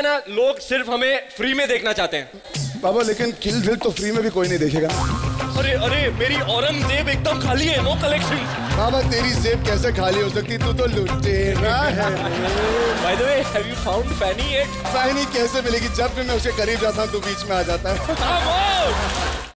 है ना, लोग सिर्फ हमें फ्री में देखना चाहते हैं। बाबा लेकिन किल दिल तो फ्री में भी कोई नहीं देखेगा। अरे अरे मेरी औरंगजेब एकदम खाली है, नो कलेक्शन। बाबा तेरी जेब कैसे खाली हो सकती, तू तो लुटेरा है। By the way, have you found Fanny yet? फैनी कैसे मिलेगी, जब भी मैं उसके करीब जाता हूँ तू बीच में आ जाता है। Come on!